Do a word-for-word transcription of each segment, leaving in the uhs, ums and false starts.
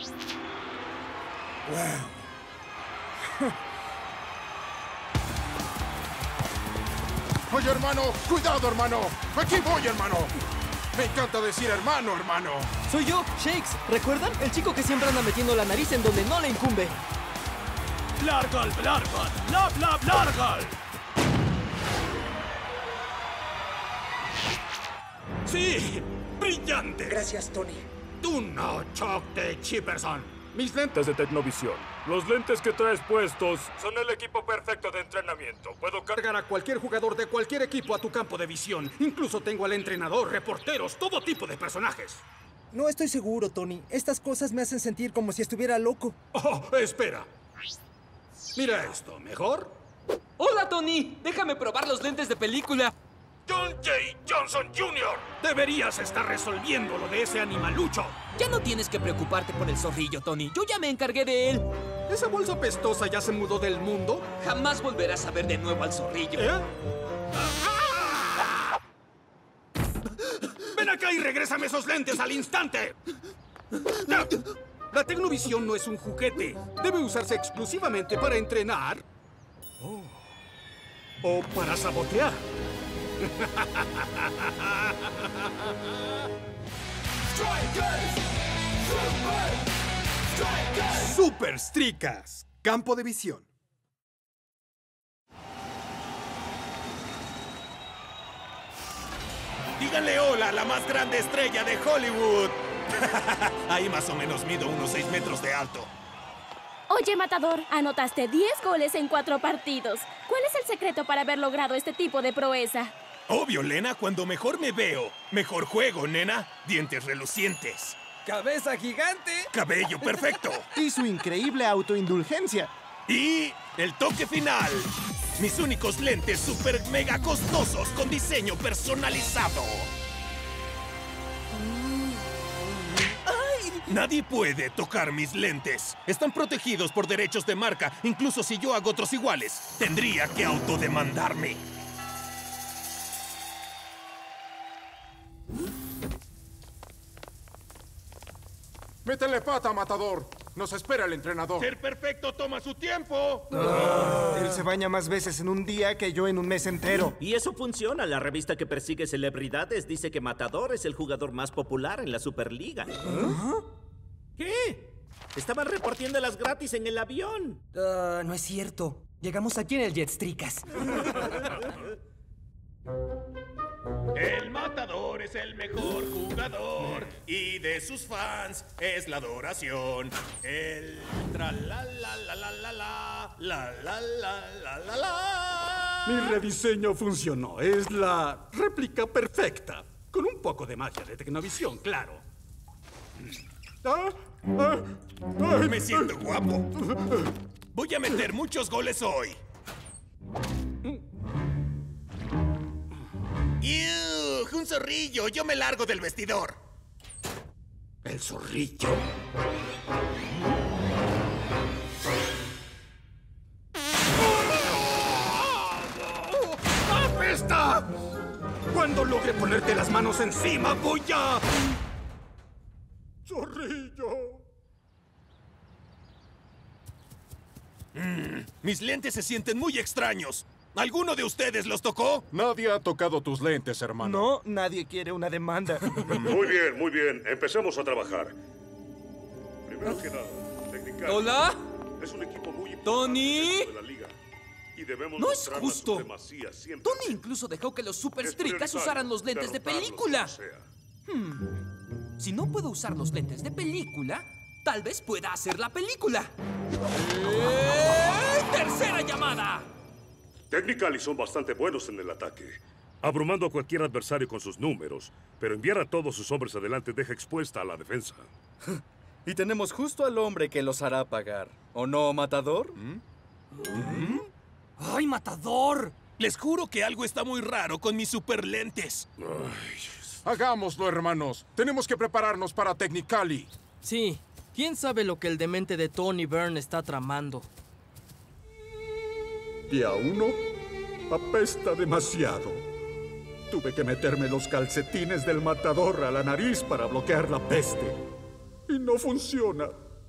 ¡Wow! Oye, hermano, cuidado, hermano. Aquí voy, hermano. Me encanta decir hermano, hermano. Soy yo, Shakes. ¿Recuerdan? El chico que siempre anda metiendo la nariz en donde no le incumbe. ¡Blargal, blargal! ¡La, bla, blargal! ¡Sí! ¡Brillante! Gracias, Tony. ¡Tú no, Chuck de Chipperson! Mis lentes de Tecnovisión. Los lentes que traes puestos son el equipo perfecto de entrenamiento. Puedo cargar Cargar a cualquier jugador de cualquier equipo a tu campo de visión. Incluso tengo al entrenador, reporteros, todo tipo de personajes. No estoy seguro, Tony. Estas cosas me hacen sentir como si estuviera loco. Oh, espera. Mira esto, ¿mejor? ¡Hola, Tony! Déjame probar los lentes de película. John J. Johnson junior Deberías estar resolviendo lo de ese animalucho. Ya no tienes que preocuparte por el zorrillo, Tony. Yo ya me encargué de él. ¿Esa bolsa pestosa ya se mudó del mundo? Jamás volverás a ver de nuevo al zorrillo. ¿Eh? ¡Ven acá y regrésame esos lentes al instante! La, la Tecnovisión no es un juguete. Debe usarse exclusivamente para entrenar. Oh. O para sabotear. Super Stricas, campo de visión. Díganle hola a la más grande estrella de Hollywood. Ahí más o menos mido unos seis metros de alto. Oye, Matador, anotaste diez goles en cuatro partidos. ¿Cuál es el secreto para haber logrado este tipo de proeza? Obvio, Lena, cuando mejor me veo, mejor juego, nena. Dientes relucientes. ¡Cabeza gigante! Cabello perfecto. Y su increíble autoindulgencia. Y el toque final. Mis únicos lentes super mega costosos con diseño personalizado. Nadie puede tocar mis lentes. Están protegidos por derechos de marca. Incluso si yo hago otros iguales, tendría que autodemandarme. Métele pata, Matador. Nos espera el entrenador. Ser perfecto toma su tiempo. Él se baña más veces en un día que yo en un mes entero. Y eso funciona. La revista que persigue celebridades dice que Matador es el jugador más popular en la Superliga. ¿Ah? ¿Qué? Estaban repartiéndolas gratis en el avión. Uh, no es cierto. Llegamos aquí en el Jetstricas. El Matador es el mejor jugador y de sus fans es la adoración. El tra la la la la la la la la la la la la. Mi rediseño funcionó. Es la réplica perfecta. Con un poco de magia de Tecnovisión, claro. Ah, ah, ah, Me siento guapo. Voy a meter muchos goles hoy. ¡Yuh! ¡Un zorrillo! Yo me largo del vestidor. ¿El zorrillo? ¡Apesta! Cuando logre ponerte las manos encima, voy a... ¡Zorrillo! Mm, mis lentes se sienten muy extraños. ¿Alguno de ustedes los tocó? Nadie ha tocado tus lentes, hermano. No, nadie quiere una demanda. Muy bien, muy bien. Empecemos a trabajar. Primero que nada, Technical ¿Hola? es un equipo muy importante ¿Tony? dentro de la liga. Y debemos No es mostrar la justo. supremacía siempre. Tony incluso dejó que los Super Es Stricas prioritario usaran los lentes de derrotarlos película. como sea. Hmm. Si no puedo usar los lentes de película, tal vez pueda hacer la película. ¡Eh! ¡Tercera llamada! Technical y son bastante buenos en el ataque. Abrumando a cualquier adversario con sus números, pero enviar a todos sus hombres adelante deja expuesta a la defensa. Y tenemos justo al hombre que los hará pagar. ¿O no, Matador? ¿Mm? ¿Mm? ¡Ay, Matador! Les juro que algo está muy raro con mis super lentes. Hagámoslo, hermanos. Tenemos que prepararnos para Technicali. Sí. ¿Quién sabe lo que el demente de Tony Byrne está tramando? Día uno, apesta demasiado. Tuve que meterme los calcetines del Matador a la nariz para bloquear la peste. Y no funciona.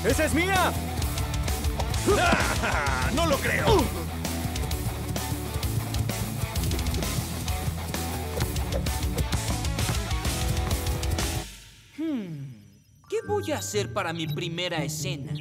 ¡Esa es mía! ¡Ah! ¡No lo creo! Uh. Hmm. ¿Qué voy a hacer para mi primera escena?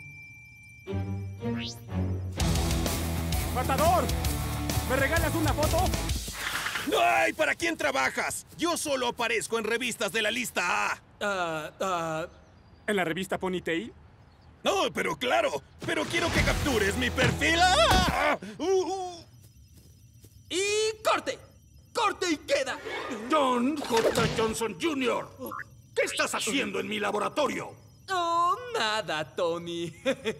¡Matador! ¿Me regalas una foto? ¡Ay! ¿Para quién trabajas? Yo solo aparezco en revistas de la lista A. Ah, uh, uh, ¿En la revista Ponytail? No, pero claro. Pero quiero que captures mi perfil. ¡Ah! Uh, uh. ¡Y corte! ¡Corte y queda! John J. Johnson junior ¿Qué estás haciendo en mi laboratorio? Oh, nada, Tony.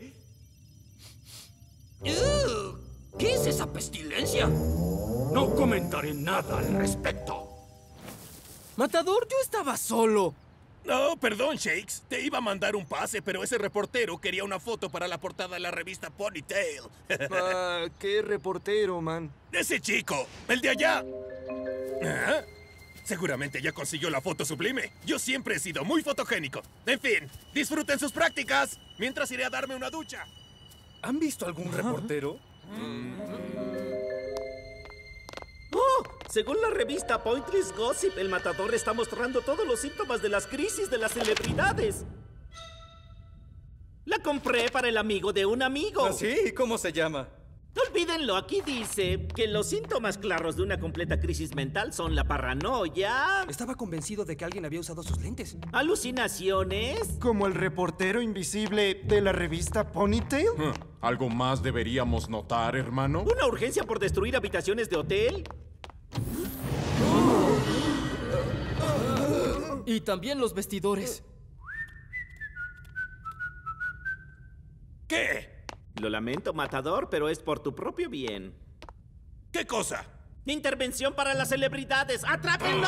uh, ¿Qué es esa pestilencia? No comentaré nada al respecto. Matador, yo estaba solo. No, perdón, Shakes. Te iba a mandar un pase, pero ese reportero quería una foto para la portada de la revista Ponytail. Ah, ¿qué reportero, man? Ese chico, el de allá. ¿Ah? Seguramente ya consiguió la foto sublime. Yo siempre he sido muy fotogénico. En fin, disfruten sus prácticas, mientras iré a darme una ducha. ¿Han visto algún reportero? ¡Oh! Según la revista Pointless Gossip, el matador está mostrando todos los síntomas de las crisis de las celebridades. La compré para el amigo de un amigo. ¿Ah, sí? ¿Cómo se llama? Olvídenlo, aquí dice que los síntomas claros de una completa crisis mental son la paranoia... Estaba convencido de que alguien había usado sus lentes. Alucinaciones... ¿Como el reportero invisible de la revista Ponytail? ¿Algo más deberíamos notar, hermano? ¿Una urgencia por destruir habitaciones de hotel? Y también los vestidores. ¿Qué? Lo lamento, matador, pero es por tu propio bien. ¿Qué cosa? Intervención para las celebridades. ¡Atrápenlo!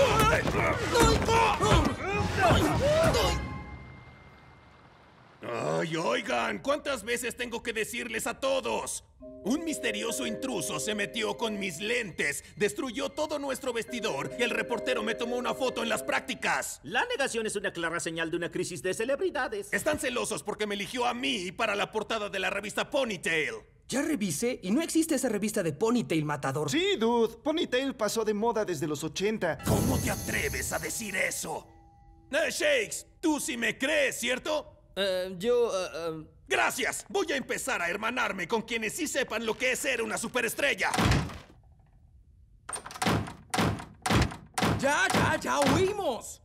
¡Ay, oigan! ¿Cuántas veces tengo que decirles a todos? Un misterioso intruso se metió con mis lentes, destruyó todo nuestro vestidor y el reportero me tomó una foto en las prácticas. La negación es una clara señal de una crisis de celebridades. Están celosos porque me eligió a mí para la portada de la revista Ponytail. Ya revisé y no existe esa revista de Ponytail, matador. Sí, dude. Ponytail pasó de moda desde los ochenta. ¿Cómo te atreves a decir eso? Eh, Shakes, tú sí me crees, ¿cierto? Uh, yo... Uh, uh... ¡Gracias! Voy a empezar a hermanarme con quienes sí sepan lo que es ser una superestrella. ¡Ya, ya, ya huimos!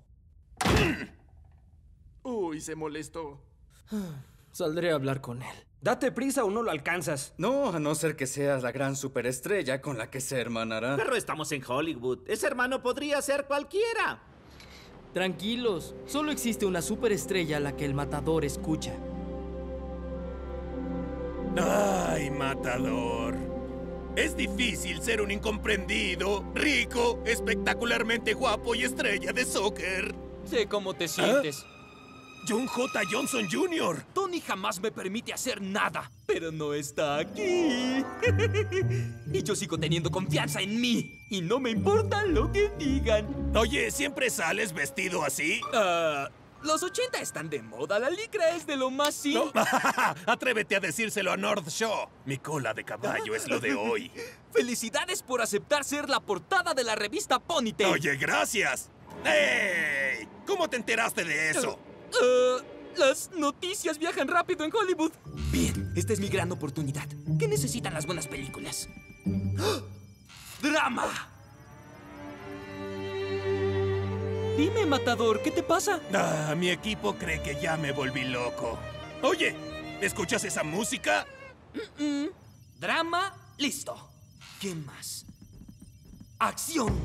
Uy, se molestó. Saldré a hablar con él. Date prisa o no lo alcanzas. No, a no ser que seas la gran superestrella con la que se hermanará. Pero estamos en Hollywood. Ese hermano podría ser cualquiera. Tranquilos, solo existe una superestrella a la que el matador escucha. ¡Ay, matador! Es difícil ser un incomprendido, rico, espectacularmente guapo y estrella de soccer. Sé cómo te sientes. ¿Ah? John J. Johnson junior Tony jamás me permite hacer nada, pero no está aquí. Y yo sigo teniendo confianza en mí. Y no me importa lo que digan. Oye, ¿siempre sales vestido así? Uh, los ochenta están de moda. La licra es de lo más simple. No. Atrévete a decírselo a North Shaw. Mi cola de caballo es lo de hoy. Felicidades por aceptar ser la portada de la revista Ponytail. Oye, gracias. ¡Hey! ¿Cómo te enteraste de eso? Uh, las noticias viajan rápido en Hollywood. Bien, esta es mi gran oportunidad. ¿Qué necesitan las buenas películas? ¡Oh! ¡Drama! Dime, matador, ¿qué te pasa? Ah, mi equipo cree que ya me volví loco. Oye, ¿escuchas esa música? Mm-mm. Drama, listo. ¿Qué más? ¡Acción!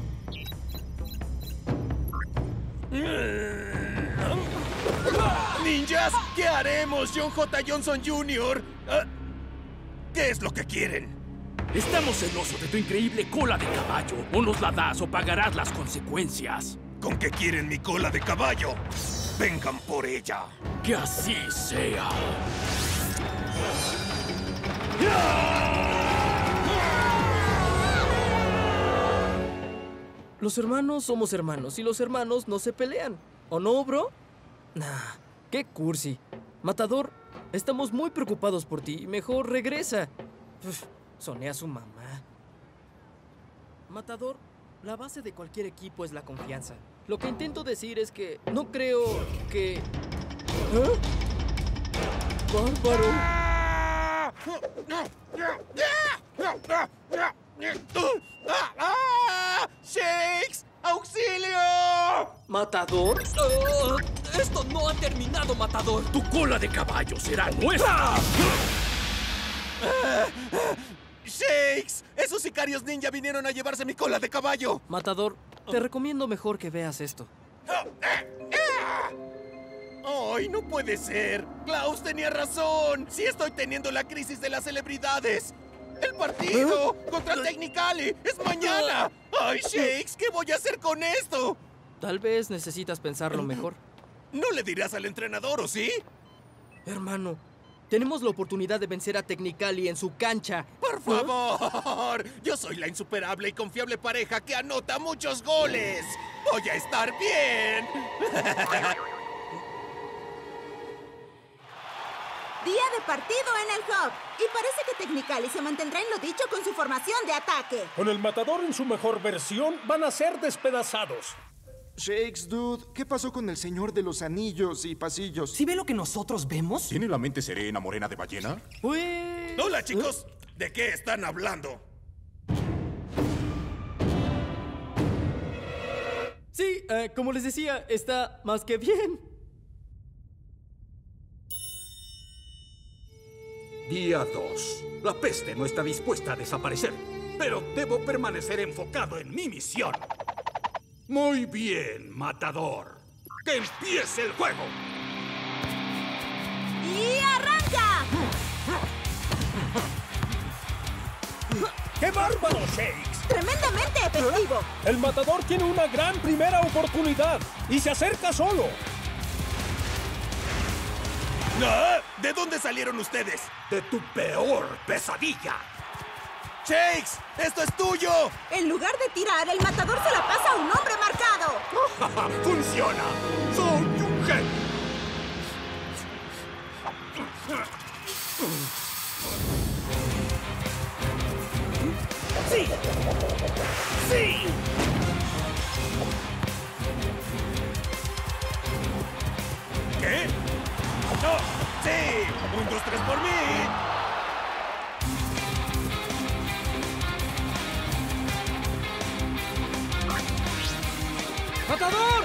¡Ninjas! ¿Qué haremos, John J. Johnson junior? Uh, ¿Qué es lo que quieren? Estamos celosos de tu increíble cola de caballo. O nos la das o pagarás las consecuencias. ¿Con qué quieren mi cola de caballo? Vengan por ella. Que así sea. Los hermanos somos hermanos y los hermanos no se pelean. ¿O no, bro? Nah, qué cursi. Matador, estamos muy preocupados por ti. Mejor regresa. Uf, soné a su mamá. Matador, la base de cualquier equipo es la confianza. Lo que intento decir es que no creo que... ¿Eh? ¡Bárbaro! ¡Shakes! ¡Auxilio! ¿Matador? Uh, esto no ha terminado, Matador. Tu cola de caballo será nuestra. ¡Shakes! ¡Esos sicarios ninja vinieron a llevarse mi cola de caballo! Matador, te recomiendo mejor que veas esto. ¡Ay, no puede ser! Klaus tenía razón. Sí estoy teniendo la crisis de las celebridades. ¡El partido ¿Eh? contra Technicali es mañana! ¡Ay, Shakes! ¿Qué voy a hacer con esto? Tal vez necesitas pensarlo mejor. ¿No le dirás al entrenador, o sí? Hermano, tenemos la oportunidad de vencer a Technicali en su cancha. ¡Por favor! Yo soy la insuperable y confiable pareja que anota muchos goles. ¡Voy a estar bien! Día de partido en el hub. Y parece que Technicali se mantendrá en lo dicho con su formación de ataque. Con el matador en su mejor versión, van a ser despedazados. Shakes, dude, ¿qué pasó con el señor de los anillos y pasillos? ¿Sí ve lo que nosotros vemos? ¿Tiene la mente serena, morena de ballena? Pues... Hola, chicos. ¿De qué están hablando? Sí, eh, como les decía, está más que bien. Día dos. La peste no está dispuesta a desaparecer, pero debo permanecer enfocado en mi misión. Muy bien, matador. ¡Que empiece el juego! ¡Y arranca! ¡Qué bárbaro, Shakes! ¡Tremendamente efectivo! El matador tiene una gran primera oportunidad y se acerca solo. ¿Ah? ¿De dónde salieron ustedes? De tu peor pesadilla. ¡Shakes! ¡Esto es tuyo! En lugar de tirar, el matador se la pasa a un hombre marcado. ¡Funciona! ¡Soy un genio! ¡Sí! ¡Sí! ¿Qué? ¡No! ¡Sí! ¡Un, dos, tres por mí! ¡Matador!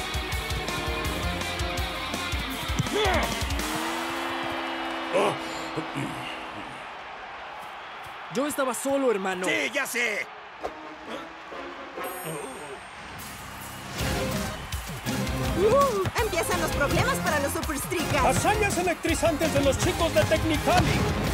Yo estaba solo, hermano. ¡Sí, ya sé! Uh, empiezan los problemas para los Super Strikers. Hazañas electrizantes de los chicos de Technicali.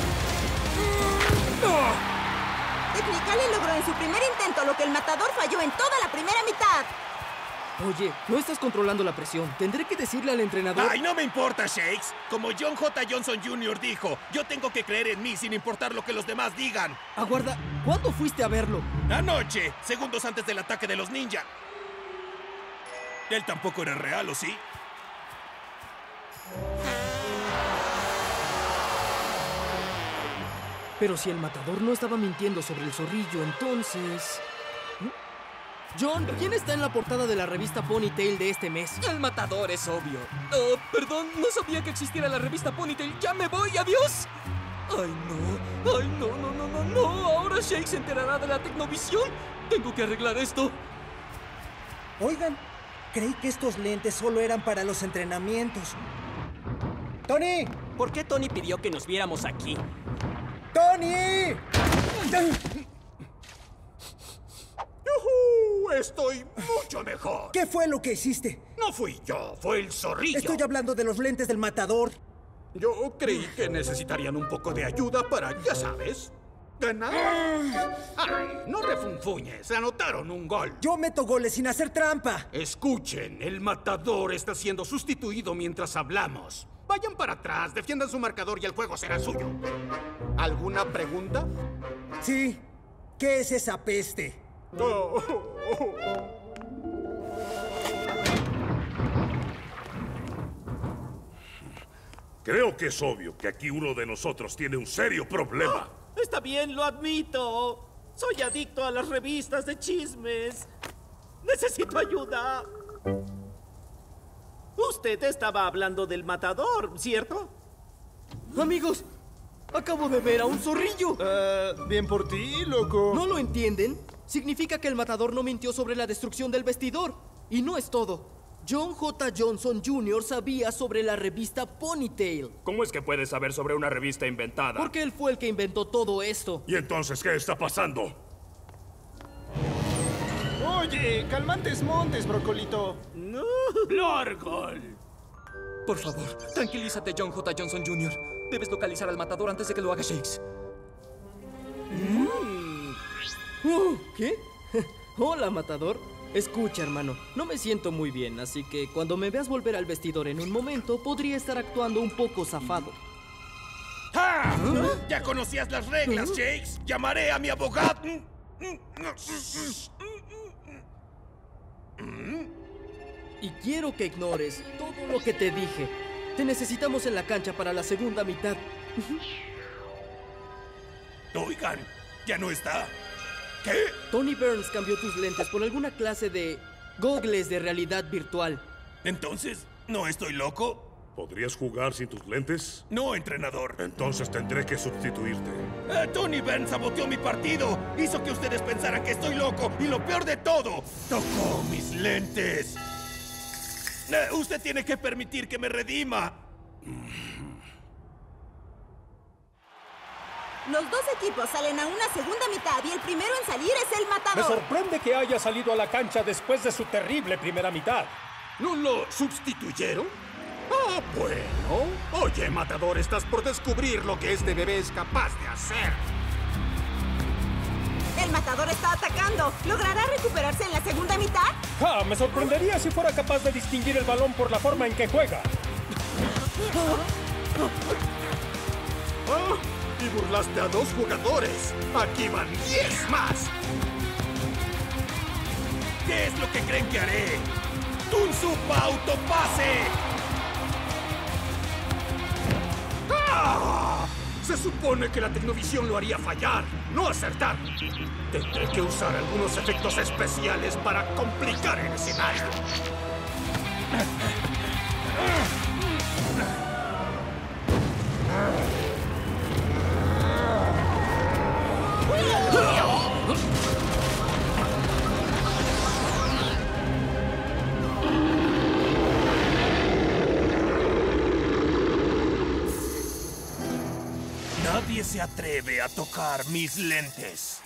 Technicali logró en su primer intento lo que el matador falló en toda la primera mitad. Oye, no estás controlando la presión. Tendré que decirle al entrenador... ¡Ay, no me importa, Shakes! Como John J. Johnson junior dijo, yo tengo que creer en mí sin importar lo que los demás digan. Aguarda, ¿cuándo fuiste a verlo? Anoche, segundos antes del ataque de los ninja. Él tampoco era real, ¿o sí? Pero si el matador no estaba mintiendo sobre el zorrillo, entonces... John, ¿quién está en la portada de la revista Ponytail de este mes? El matador, es obvio. Oh, perdón, no sabía que existiera la revista Ponytail. ¡Ya me voy! ¡Adiós! ¡Ay, no! ¡Ay, no, no, no, no, no! ¿Ahora Shake se enterará de la Tecnovisión? ¡Tengo que arreglar esto! Oigan, creí que estos lentes solo eran para los entrenamientos. ¡Tony! ¿Por qué Tony pidió que nos viéramos aquí? ¡Tony! ¡Yujú! Estoy mucho mejor. ¿Qué fue lo que hiciste? No fui yo, fue el zorrillo. Estoy hablando de los lentes del matador. Yo creí que necesitarían un poco de ayuda para, ya sabes, ganar. Ay, no refunfuñes, anotaron un gol. Yo meto goles sin hacer trampa. Escuchen, el matador está siendo sustituido mientras hablamos. Vayan para atrás, defiendan su marcador y el juego será suyo. ¿Alguna pregunta? Sí. ¿Qué es esa peste? Oh, oh, oh. Creo que es obvio que aquí uno de nosotros tiene un serio problema. ¡Oh! Está bien, lo admito. Soy adicto a las revistas de chismes. Necesito ayuda. Usted estaba hablando del matador, ¿cierto? Amigos, acabo de ver a un zorrillo. Uh, bien por ti, loco. ¿No lo entienden? Significa que el matador no mintió sobre la destrucción del vestidor. Y no es todo. John J. Johnson junior sabía sobre la revista Ponytail. ¿Cómo es que puedes saber sobre una revista inventada? Porque él fue el que inventó todo esto. ¿Y entonces qué está pasando? Oye, calmantes montes, brocolito. No. ¡Lorgol! Por favor, tranquilízate, John J. Johnson junior Debes localizar al matador antes de que lo haga Shakes. Mm. Uh, ¿Qué? Hola, matador. Escucha, hermano, no me siento muy bien, así que cuando me veas volver al vestidor en un momento, podría estar actuando un poco zafado. ¡Ah! ¿Ah? ¿Ya conocías las reglas, ¿Ah? Shakes? Llamaré a mi abogado. Y quiero que ignores todo lo que te dije. Te necesitamos en la cancha para la segunda mitad. Oigan, ya no está. ¿Qué? Tony Burns cambió tus lentes por alguna clase de gogles de realidad virtual. Entonces, ¿no estoy loco? ¿Podrías jugar sin tus lentes? No, entrenador. Entonces tendré que sustituirte. Eh, Tony Burns saboteó mi partido. Hizo que ustedes pensaran que estoy loco. Y lo peor de todo, tocó mis lentes. Eh, usted tiene que permitir que me redima. Los dos equipos salen a una segunda mitad y el primero en salir es el matador. Me sorprende que haya salido a la cancha después de su terrible primera mitad. ¿No lo sustituyeron? Ah, bueno. Oye, matador, estás por descubrir lo que este bebé es capaz de hacer. El matador está atacando. ¿Logrará recuperarse en la segunda mitad? Ah, me sorprendería si fuera capaz de distinguir el balón por la forma en que juega. Oh, y burlaste a dos jugadores. Aquí van diez más. ¿Qué es lo que creen que haré? ¡Tunsupa autopase! ¡Ah! Se supone que la Tecnovisión lo haría fallar, no acertar. Tendré que usar algunos efectos especiales para complicar el escenario. Nadie se atreve a tocar mis lentes.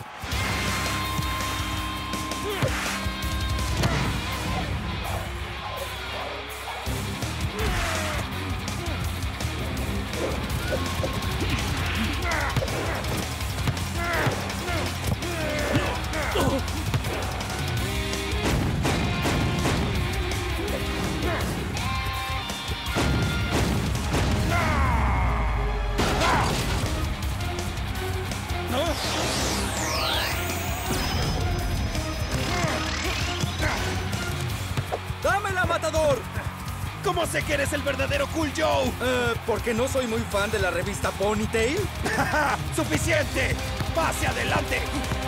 ¡Dámela, matador! ¿Cómo sé que eres el verdadero Cool Joe? Uh, ¿Porque no soy muy fan de la revista Ponytail? ¡Suficiente! ¡Pase adelante!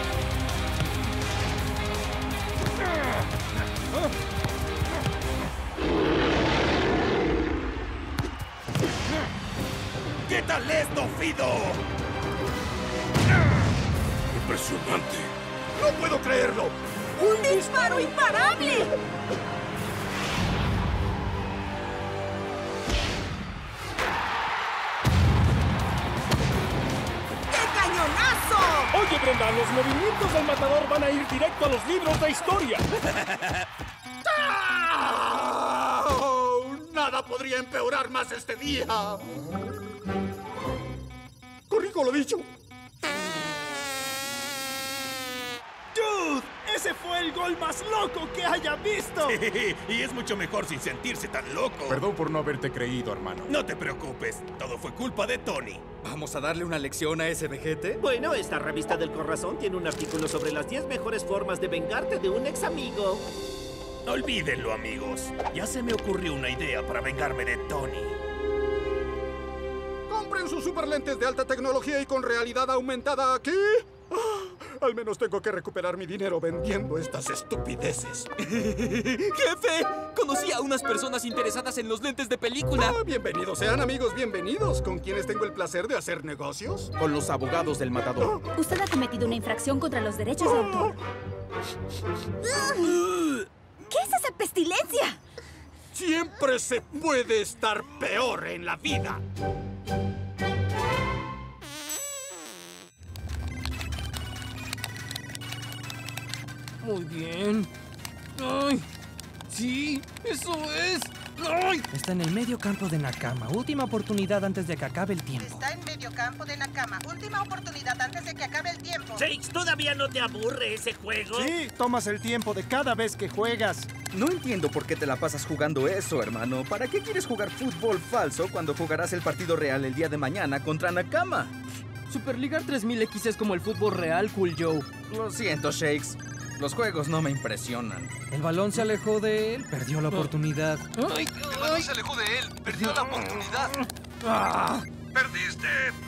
¿Qué tal esto, Fido? ¡Impresionante! ¡No puedo creerlo! ¡Un disparo imparable! ¡Qué cañonazo! Oye, Brenda, los movimientos del matador van a ir directo a los libros de historia. ¡Oh! Nada podría empeorar más este día. Corrijo lo dicho. ¡Dude! ¡Ese fue el gol más loco que haya visto! Sí, y es mucho mejor sin sentirse tan loco. Perdón por no haberte creído, hermano. No te preocupes, todo fue culpa de Tony. ¿Vamos a darle una lección a ese vejete? Bueno, esta revista del corazón tiene un artículo sobre las diez mejores formas de vengarte de un ex amigo. Olvídenlo, amigos. Ya se me ocurrió una idea para vengarme de Tony. ¿Quieren sus superlentes de alta tecnología y con realidad aumentada aquí? Ah, al menos tengo que recuperar mi dinero vendiendo estas estupideces. ¡Jefe! Conocí a unas personas interesadas en los lentes de película. Ah, bienvenidos sean, amigos, bienvenidos. ¿Con quienes tengo el placer de hacer negocios? Con los abogados del matador. Usted ha cometido una infracción contra los derechos de autor. ¿Qué es esa pestilencia? Siempre se puede estar peor en la vida. Muy bien. ¡Ay! ¡Sí! ¡Eso es! ¡Ay! Está en el medio campo de Nakama. Última oportunidad antes de que acabe el tiempo. Está en medio campo de Nakama. Última oportunidad antes de que acabe el tiempo. Shakes, ¿todavía no te aburre ese juego? Sí, tomas el tiempo de cada vez que juegas. No entiendo por qué te la pasas jugando eso, hermano. ¿Para qué quieres jugar fútbol falso cuando jugarás el partido real el día de mañana contra Nakama? Superligar tres mil X es como el fútbol real, Cool Joe. Lo siento, Shakes. Los juegos no me impresionan. El balón se alejó de él, perdió la oportunidad. ¡Ay! El balón se alejó de él, perdió la oportunidad. ¡Ah! ¡Perdiste!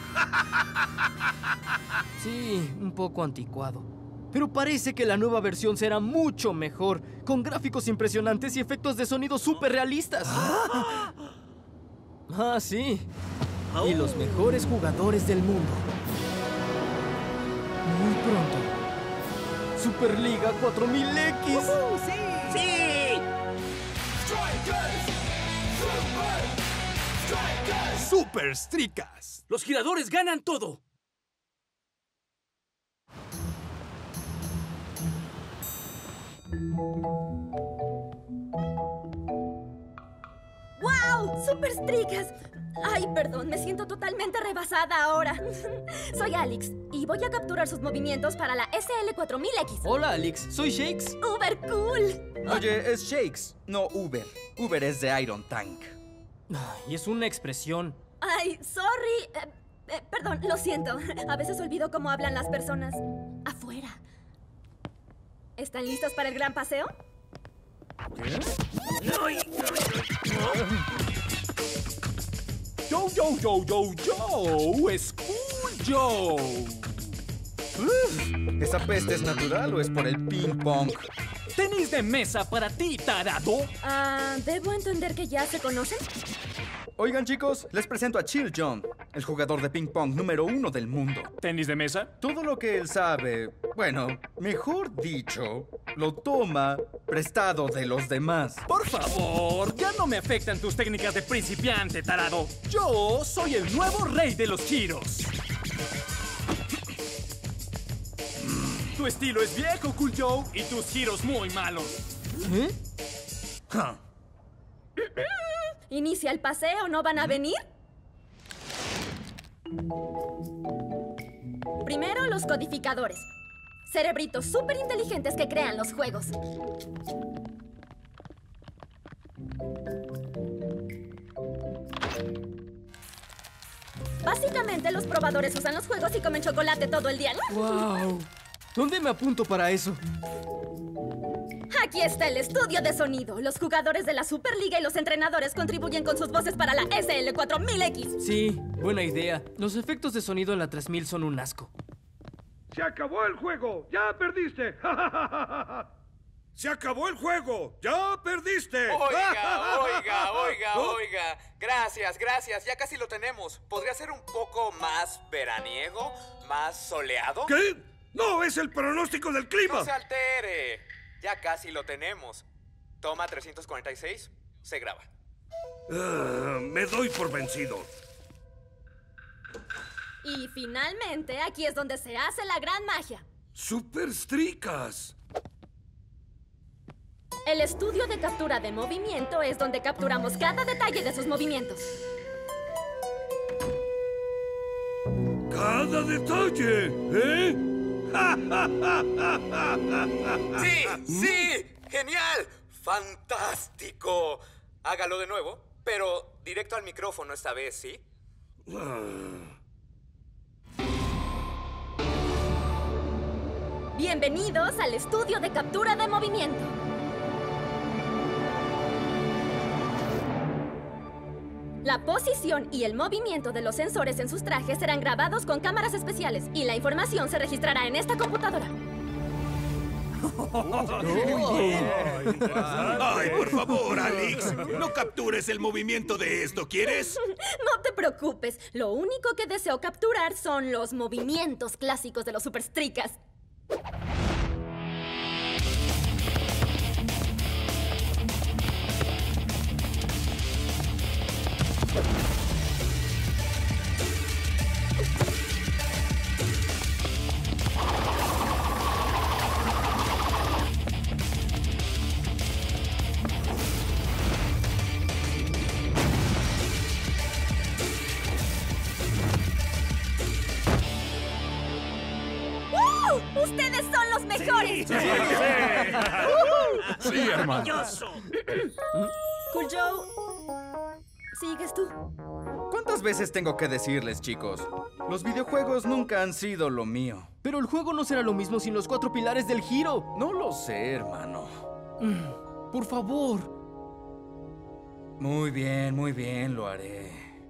Sí, un poco anticuado. Pero parece que la nueva versión será mucho mejor, con gráficos impresionantes y efectos de sonido súper realistas. Ah, sí. Y los mejores jugadores del mundo. Muy pronto. Superliga cuatro mil X. Uh-huh, ¡Sí! ¡Sí! ¡Super Stricas! ¡Los giradores ganan todo! ¡Wow! ¡Super Stricas! Ay, perdón, me siento totalmente rebasada ahora. Soy Alex y voy a capturar sus movimientos para la S L cuatro mil X. Hola, Alex. Soy Shakes. ¡Uber cool! Oye, es Shakes, no Uber. Uber es de Iron Tank. Y es una expresión. Ay, sorry. Eh, eh, perdón, lo siento. A veces olvido cómo hablan las personas afuera. ¿Están listos para el gran paseo? ¿Qué? Yo, yo, yo, yo, yo, es Cool Joe. Uh, ¿Esa peste es natural o es por el ping pong? ¿Tenis de mesa para ti, tarado? Ah, ¿debo entender que ya se conocen? Oigan, chicos, les presento a Chill John, el jugador de ping pong número uno del mundo. ¿Tenis de mesa? Todo lo que él sabe, bueno, mejor dicho, lo toma prestado de los demás. Por favor, ya no me afectan tus técnicas de principiante, tarado. Yo soy el nuevo rey de los giros. Tu estilo es viejo, Cool Joe, y tus giros muy malos. ¿Eh? Huh. ¿Inicia el paseo? ¿No van a venir? Primero, los codificadores. Cerebritos súper inteligentes que crean los juegos. Básicamente, los probadores usan los juegos y comen chocolate todo el día. ¡Wow! ¿Dónde me apunto para eso? Aquí está el estudio de sonido. Los jugadores de la Superliga y los entrenadores contribuyen con sus voces para la S L cuatro mil X. Sí, buena idea. Los efectos de sonido en la tres mil son un asco. ¡Se acabó el juego! ¡Ya perdiste! ¡Se acabó el juego! ¡Ya perdiste! Oiga, oiga, oiga, oiga. Gracias, gracias. Ya casi lo tenemos. ¿Podría ser un poco más veraniego? ¿Más soleado? ¿Qué? ¡No! ¡Es el pronóstico del clima! ¡No se altere! Ya casi lo tenemos. Toma trescientos cuarenta y seis. Se graba. Uh, me doy por vencido. Y finalmente, aquí es donde se hace la gran magia. ¡Super Stricas! El estudio de captura de movimiento es donde capturamos cada detalle de sus movimientos. ¡Cada detalle! ¿Eh? ¡Sí! ¡Sí! ¡Genial! ¡Fantástico! Hágalo de nuevo, pero directo al micrófono esta vez, ¿sí? Bienvenidos al estudio de captura de movimiento. La posición y el movimiento de los sensores en sus trajes serán grabados con cámaras especiales y la información se registrará en esta computadora. Muy bien. Ay, por favor, Alex. No captures el movimiento de esto, ¿quieres? No te preocupes. Lo único que deseo capturar son los movimientos clásicos de los Superstricas. ¡Ustedes son los mejores! Sí, sí. Sí, hermano. Cool Joe, ¿sigues tú? ¿Cuántas veces tengo que decirles, chicos? Los videojuegos nunca han sido lo mío. Pero el juego no será lo mismo sin los cuatro pilares del giro. No lo sé, hermano. Por favor. Muy bien, muy bien, lo haré.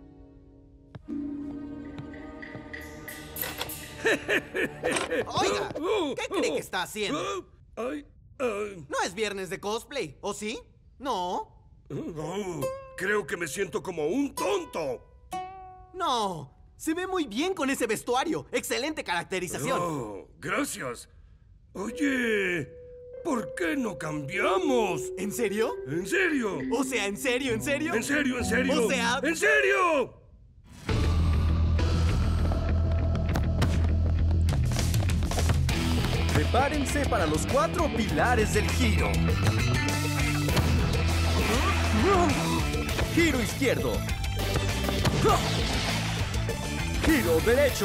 Oiga, ¿qué cree que está haciendo? No es viernes de cosplay, ¿o sí? No. No, creo que me siento como un tonto. No, se ve muy bien con ese vestuario. Excelente caracterización. Oh, gracias. Oye, ¿por qué no cambiamos? ¿En serio? ¿En serio? O sea, ¿en serio, en serio? ¿En serio, en serio? O sea... ¡En serio! Prepárense para los cuatro pilares del giro. Giro izquierdo. Giro derecho.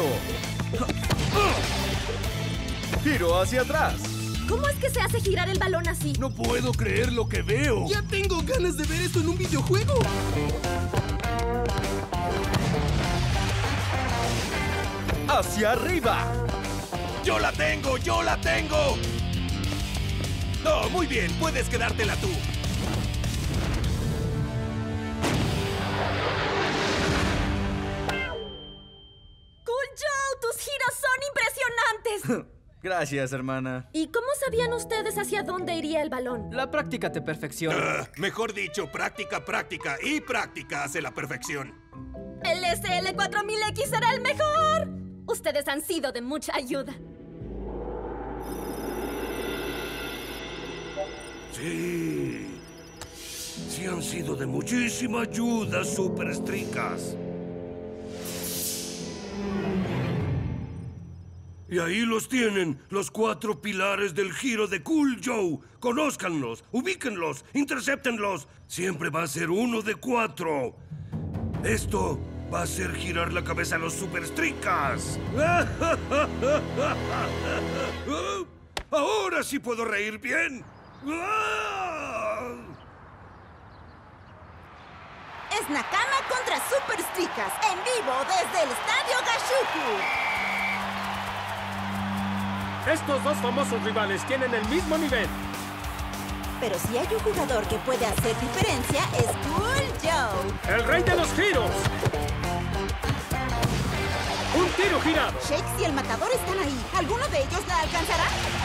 Giro hacia atrás. ¿Cómo es que se hace girar el balón así? No puedo creer lo que veo. Ya tengo ganas de ver esto en un videojuego. Hacia arriba. ¡Yo la tengo! ¡Yo la tengo! No, muy bien. Puedes quedártela tú. ¡Cool Joe! ¡Tus giros son impresionantes! Gracias, hermana. ¿Y cómo sabían ustedes hacia dónde iría el balón? La práctica te perfecciona. Uh, mejor dicho, práctica, práctica y práctica hace la perfección. ¡El S L cuatro mil X será el mejor! Ustedes han sido de mucha ayuda. Sí. Sí han sido de muchísima ayuda, Superstricas. Y ahí los tienen, los cuatro pilares del giro de Cool Joe. Conózcanlos, ubíquenlos, intercéptenlos. Siempre va a ser uno de cuatro. Esto va a hacer girar la cabeza a los Superstricas. Ahora sí puedo reír bien. Es Nakama contra Superstricas, en vivo desde el Estadio Gashuku. Estos dos famosos rivales tienen el mismo nivel. Pero si hay un jugador que puede hacer diferencia, es Cool Joe. ¡El rey de los giros! ¡Un tiro girado! Shakes y el matador están ahí. ¿Alguno de ellos la alcanzará?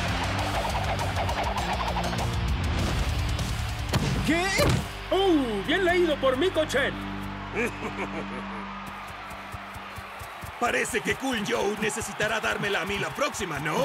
¿Qué? ¡Uh! Bien leído por Miko-chen. Parece que Cool Joe necesitará dármela a mí la próxima, ¿no?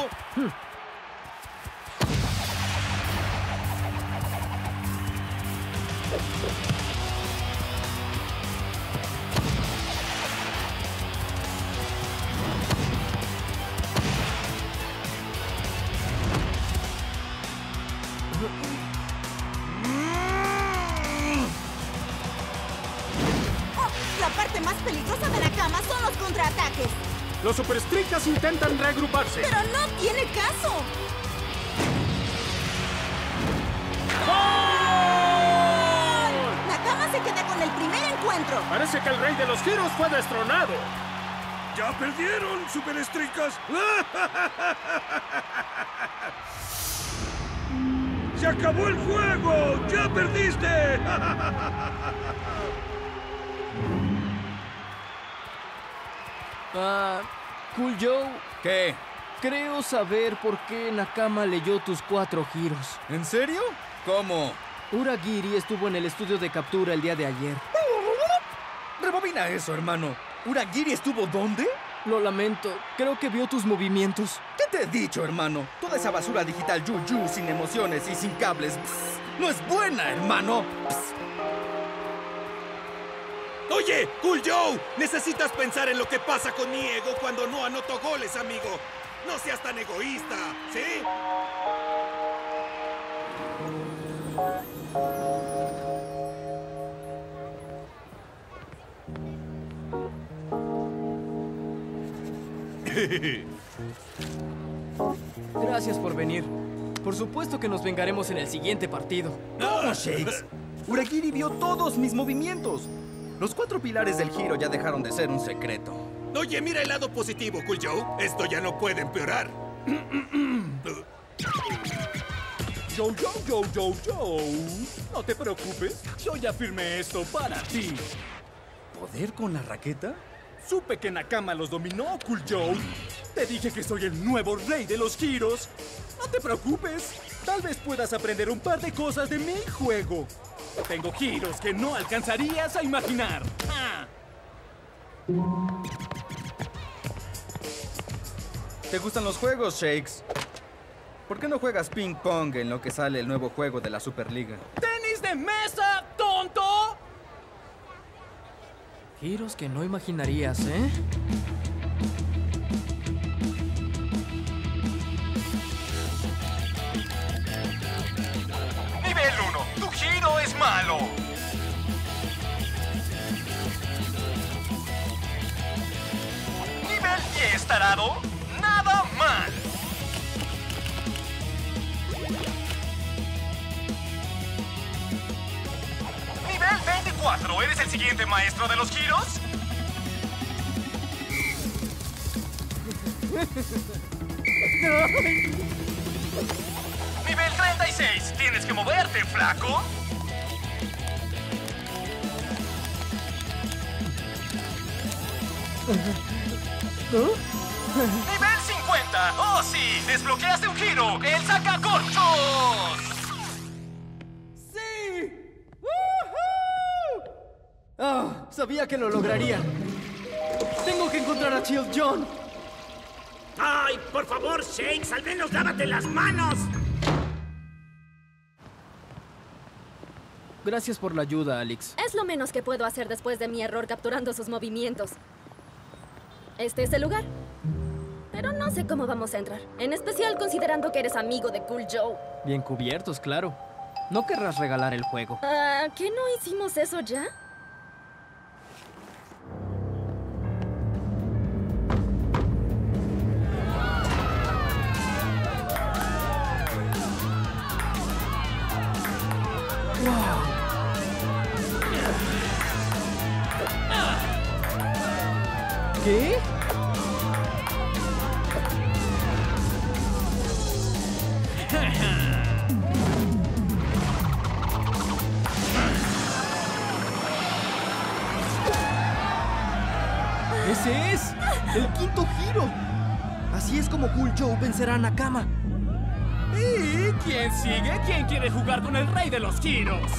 La parte más peligrosa de Nakama son los contraataques. Los Superstricas intentan reagruparse. ¡Pero no tiene caso! ¡Gol! Nakama se queda con el primer encuentro. Parece que el rey de los giros fue destronado. ¡Ya perdieron, Superstricas! ¡Se acabó el juego! ¡Ya perdiste! Ah, Cool Joe. ¿Qué? Creo saber por qué Nakama leyó tus cuatro giros. ¿En serio? ¿Cómo? Uragiri estuvo en el estudio de captura el día de ayer. Rebobina eso, hermano. ¿Uragiri estuvo dónde? Lo lamento. Creo que vio tus movimientos. ¿Qué te he dicho, hermano? Toda esa basura digital yuyu, sin emociones y sin cables, pss, no es buena, hermano. Pss. Oye, Cool Joe, necesitas pensar en lo que pasa con mi ego cuando no anoto goles, amigo. No seas tan egoísta, ¿sí? Gracias por venir. Por supuesto que nos vengaremos en el siguiente partido. ¿Cómo, Shakes? Uragiri vio todos mis movimientos. Los cuatro pilares del giro ya dejaron de ser un secreto. Oye, mira el lado positivo, Cool Joe. Esto ya no puede empeorar. Joe, Joe, Joe, Joe, Joe. No te preocupes, yo ya firmé esto para ti. ¿Poder con la raqueta? Supe que Nakama los dominó, Cool Joe. Te dije que soy el nuevo rey de los giros. No te preocupes, tal vez puedas aprender un par de cosas de mi juego. Tengo giros que no alcanzarías a imaginar. Ah. ¿Te gustan los juegos, Shakes? ¿Por qué no juegas ping pong en lo que sale el nuevo juego de la Superliga? ¡Tenis de mesa, tonto! Giros que no imaginarías, ¿eh? Nivel uno. Tu giro es malo. Nivel diez, tarado. Nada mal. Nivel veinticuatro. ¿Eres el siguiente maestro de los giros? Nivel treinta y seis. ¿Tienes que moverte, flaco? Nivel cincuenta. ¡Oh, sí! ¡Desbloqueaste un giro! ¡El sacacorchos! ¡Sí! ¡Woohoo! Ah, sabía que lo lograría. Tengo que encontrar a Chill John. ¡Ay, por favor, Shakes! ¡Al menos lávate las manos! Gracias por la ayuda, Alex. Es lo menos que puedo hacer después de mi error capturando sus movimientos. Este es el lugar. Pero no sé cómo vamos a entrar. En especial considerando que eres amigo de Cool Joe. Bien cubiertos, claro. No querrás regalar el juego. Ah, ¿qué no hicimos eso ya? ¿Qué? ¡Ese es! ¡El quinto giro! Así es como Cool Joe vencerá a Nakama. ¿Y quién sigue? ¿Quién quiere jugar con el rey de los giros?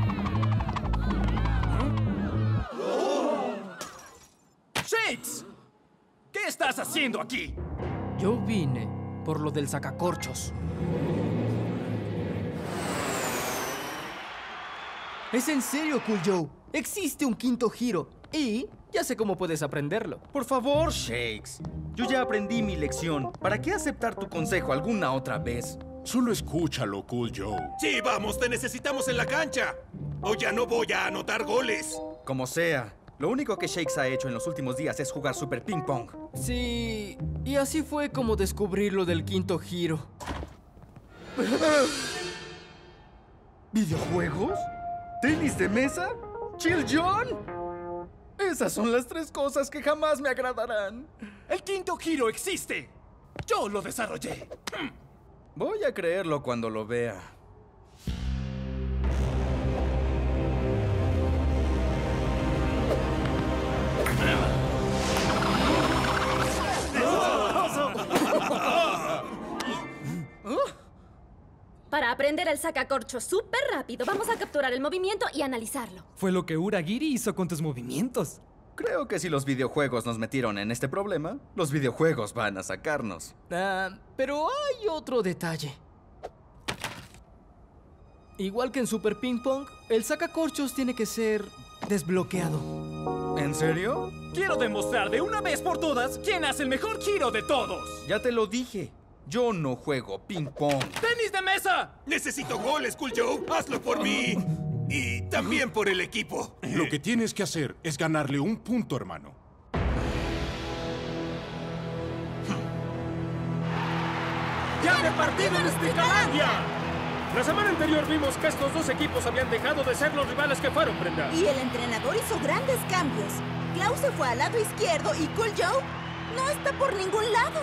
¡Shakes! ¿Qué estás haciendo aquí? Yo vine por lo del sacacorchos. Es en serio, Cool Joe. Existe un quinto giro y ya sé cómo puedes aprenderlo. Por favor, Shakes. Yo ya aprendí mi lección. ¿Para qué aceptar tu consejo alguna otra vez? Solo escúchalo, Cool Joe. Sí, vamos, te necesitamos en la cancha. O ya no voy a anotar goles. Como sea. Lo único que Shakes ha hecho en los últimos días es jugar Super Ping Pong. Sí, y así fue como descubrí lo del quinto giro. ¿Videojuegos? ¿Tenis de mesa? ¿Chill John? Esas son las tres cosas que jamás me agradarán. ¡El quinto giro existe! ¡Yo lo desarrollé! Voy a creerlo cuando lo vea. aprender el sacacorcho súper rápido. Vamos a capturar el movimiento y analizarlo. Fue lo que Uragiri hizo con tus movimientos. Creo que si los videojuegos nos metieron en este problema, los videojuegos van a sacarnos. Ah, pero hay otro detalle. Igual que en Super Ping Pong, el sacacorchos tiene que ser desbloqueado. ¿En serio? Quiero demostrar de una vez por todas quién hace el mejor giro de todos. Ya te lo dije. Yo no juego ping pong. ¡Tenis de mesa! Necesito goles, Cool Joe. Hazlo por mí. Y también por el equipo. Lo que tienes que hacer es ganarle un punto, hermano. ¡Ya de partido en Sticalandia! La semana anterior vimos que estos dos equipos habían dejado de ser los rivales que fueron, Brenda. Y el entrenador hizo grandes cambios. Klaus se fue al lado izquierdo y Cool Joe no está por ningún lado.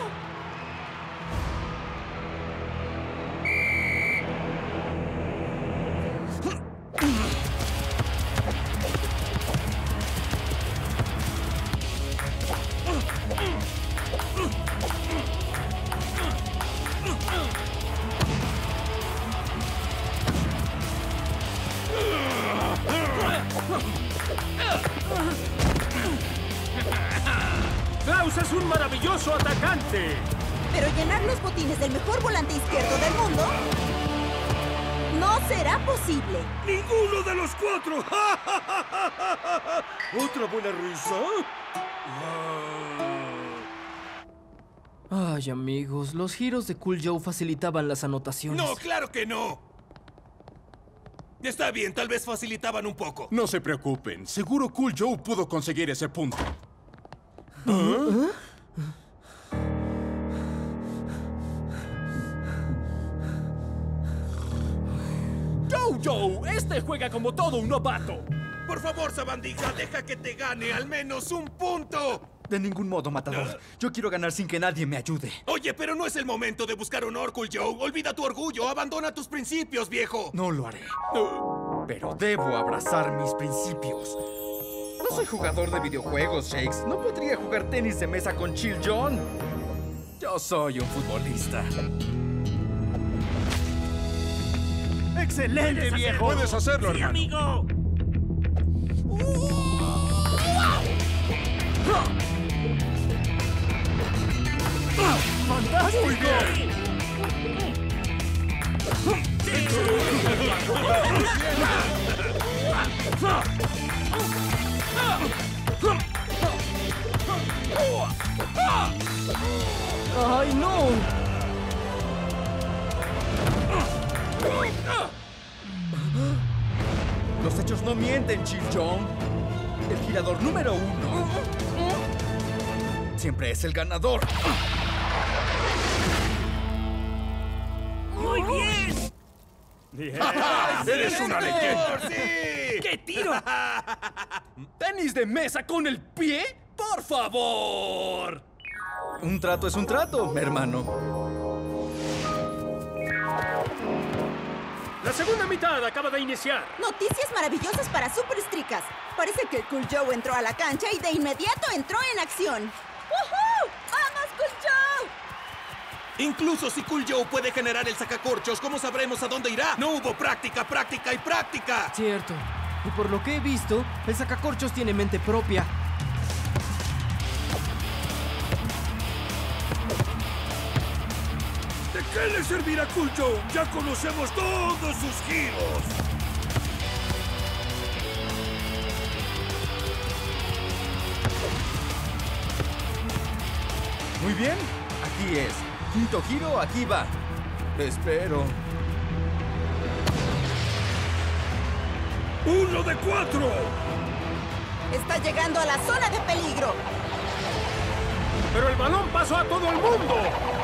Klaus es un maravilloso atacante. Pero llenar los botines del mejor volante izquierdo del mundo no será posible. ¡Ninguno de los cuatro! ¿Otra buena risa? Ay, amigos, los giros de Cool Joe facilitaban las anotaciones. No, claro que no. Está bien, tal vez facilitaban un poco. No se preocupen. Seguro Cool Joe pudo conseguir ese punto. ¿Ah? Joe Joe, este juega como todo un novato. Por favor, Sabandija, deja que te gane al menos un punto. De ningún modo, Matador. Yo quiero ganar sin que nadie me ayude. Oye, pero no es el momento de buscar honor, Cool Joe. Olvida tu orgullo, abandona tus principios, viejo. No lo haré. Pero debo abrazar mis principios. No soy jugador de videojuegos, Shakes. No podría jugar tenis de mesa con Chill John. Yo soy un futbolista. ¡Excelente, viejo! Puedes hacerlo, sí, hermano. amigo. ¡Fantástico! Muy bien. ¡Ay, no! Los hechos no mienten, Chill John. El girador número uno siempre es el ganador. ¡Muy bien! Bien. ¡Eres una leyenda! ¡Sí! ¡Qué tiro! ¿Tenis de mesa con el pie? ¡Por favor! Un trato es un trato, hermano. La segunda mitad acaba de iniciar. Noticias maravillosas para Super Stricas. Parece que Cool Joe entró a la cancha y de inmediato entró en acción. ¡Woohoo! ¡Vamos, Cool Joe! Incluso si Cool Joe puede generar el sacacorchos, ¿cómo sabremos a dónde irá? No hubo práctica, práctica y práctica. Cierto. Y por lo que he visto, el sacacorchos tiene mente propia. ¿De qué le servirá Cool Joe? Ya conocemos todos sus giros. Muy bien, aquí es. Quinto giro, aquí va. Espero. ¡Uno de cuatro! Está llegando a la zona de peligro. Pero el balón pasó a todo el mundo.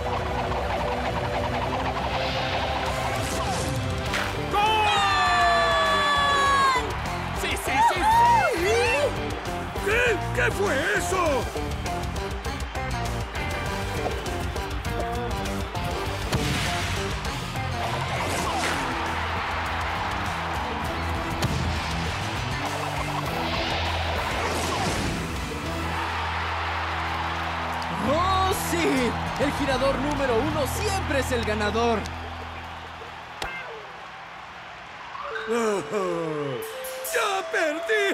¡Gol! ¡Sí, sí, sí! sí. ¿Qué? ¿Qué fue eso? ¡Oh, sí! El girador número uno siempre es el ganador. ¡Ya perdí!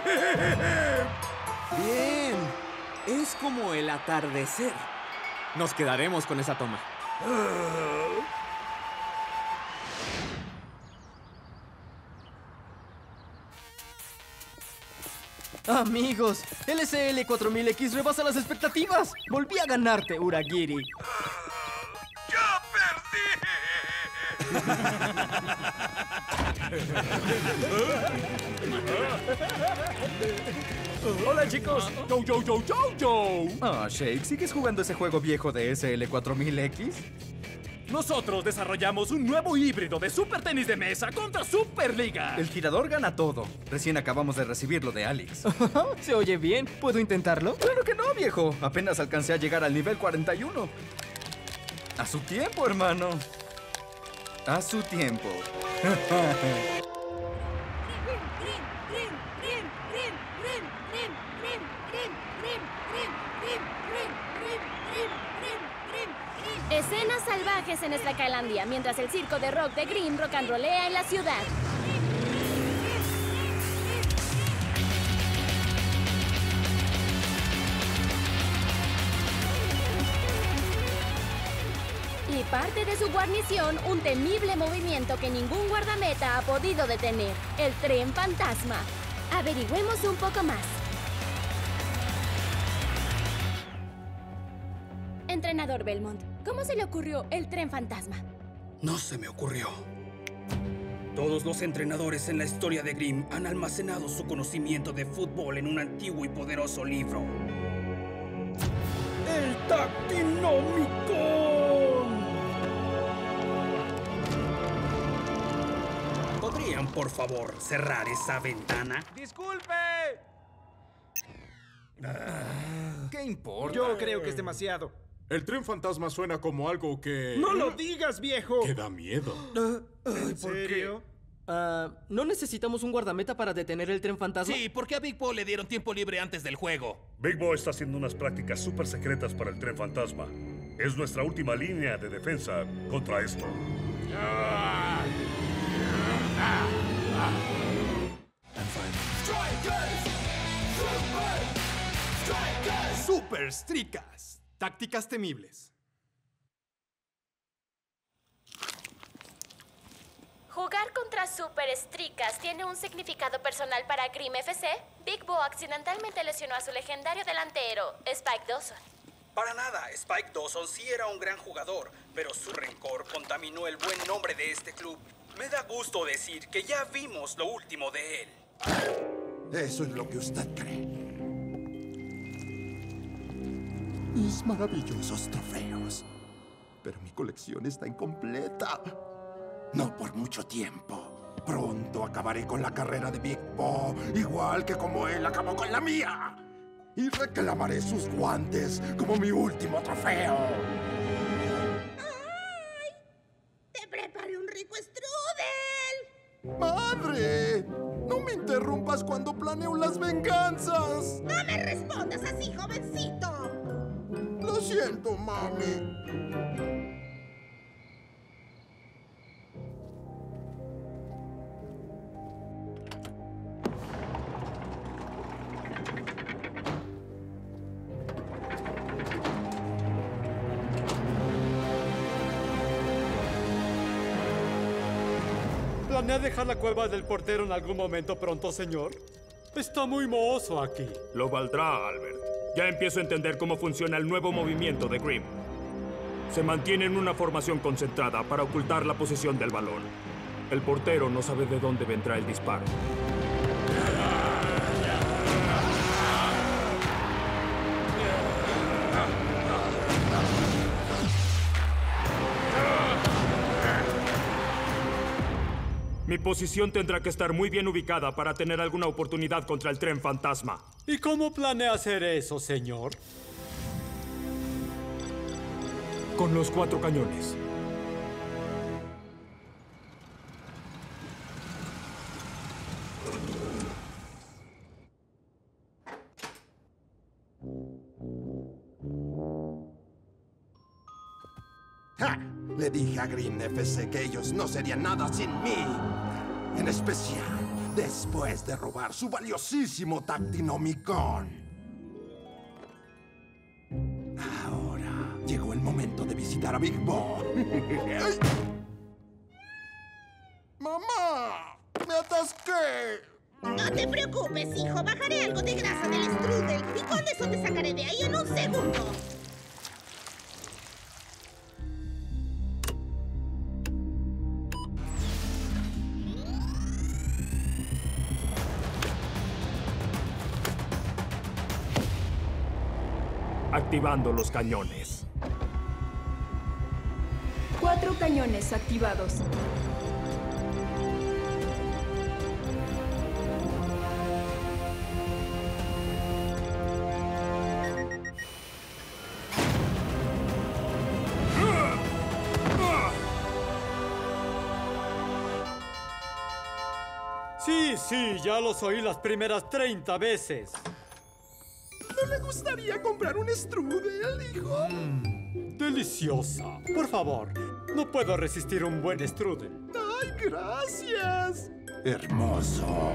Bien. Es como el atardecer. Nos quedaremos con esa toma. Amigos, el S L cuatro mil X rebasa las expectativas. Volví a ganarte, Uragiri. ¡Ya Hola, chicos. Yo, yo, yo, yo, yo. Ah, Shake, ¿sigues jugando ese juego viejo de S L cuatro mil X? Nosotros desarrollamos un nuevo híbrido de Super Tenis de Mesa contra Superliga. El girador gana todo. Recién acabamos de recibirlo de Alex. Se oye bien. ¿Puedo intentarlo? Claro que no, viejo. Apenas alcancé a llegar al nivel cuarenta y uno. A su tiempo, hermano. A su tiempo. Escenas salvajes en Slakalandia, mientras el circo de rock de Grimm rock and rollea en la ciudad. Y parte de su guarnición, un temible movimiento que ningún guardameta ha podido detener, el tren fantasma. Averigüemos un poco más. Entrenador Belmont, ¿cómo se le ocurrió el tren fantasma? No se me ocurrió. Todos los entrenadores en la historia de Grimm han almacenado su conocimiento de fútbol en un antiguo y poderoso libro. ¡El Tactinomicon! ¿Podrían, por favor, cerrar esa ventana? ¡Disculpe! ¿Qué importa? Yo creo que es demasiado. El tren fantasma suena como algo que... ¡No lo digas, viejo! Que da miedo. ¿En serio? Ah, ¿no necesitamos un guardameta para detener el tren fantasma? Sí, porque a Big Bo le dieron tiempo libre antes del juego. Big Bo está haciendo unas prácticas súper secretas para el tren fantasma. Es nuestra última línea de defensa contra esto. Super Stricas. Tácticas temibles. ¿Jugar contra Super Stricas tiene un significado personal para Grimm F C? Big Bo accidentalmente lesionó a su legendario delantero, Spike Dawson. Para nada, Spike Dawson sí era un gran jugador, pero su rencor contaminó el buen nombre de este club. Me da gusto decir que ya vimos lo último de él. Eso es lo que usted cree. Mis maravillosos trofeos. Pero mi colección está incompleta. No por mucho tiempo. Pronto acabaré con la carrera de Big Bo, igual que como él acabó con la mía. Y reclamaré sus guantes como mi último trofeo. ¡Ay! ¡Te preparé un rico strudel! ¡Madre! ¡No me interrumpas cuando planeo las venganzas! ¡No me respondas así, jovencito! Lo siento, mami. ¿Planea dejar la cueva del portero en algún momento pronto, señor? Está muy mozo aquí. Lo valdrá, Albert. Ya empiezo a entender cómo funciona el nuevo movimiento de Grimm. Se mantiene en una formación concentrada para ocultar la posición del balón. El portero no sabe de dónde vendrá el disparo. Mi posición tendrá que estar muy bien ubicada para tener alguna oportunidad contra el tren fantasma. ¿Y cómo planea hacer eso, señor? Con los cuatro cañones. ¡Ja! Le dije a Grimm F C que ellos no serían nada sin mí. En especial, después de robar su valiosísimo Tactinomicon. Ahora llegó el momento de visitar a Big Bo. ¡Ay! ¡Mamá! ¡Me atasqué! No te preocupes, hijo. Bajaré algo de grasa del strudel y con eso te sacaré de ahí en un segundo. Activando los cañones. Cuatro cañones activados. Sí, sí, ya los oí las primeras treinta veces. ¿No le gustaría comprar un strudel, hijo? Mm, deliciosa. Por favor, no puedo resistir un buen strudel. ¡Ay, gracias! Hermoso.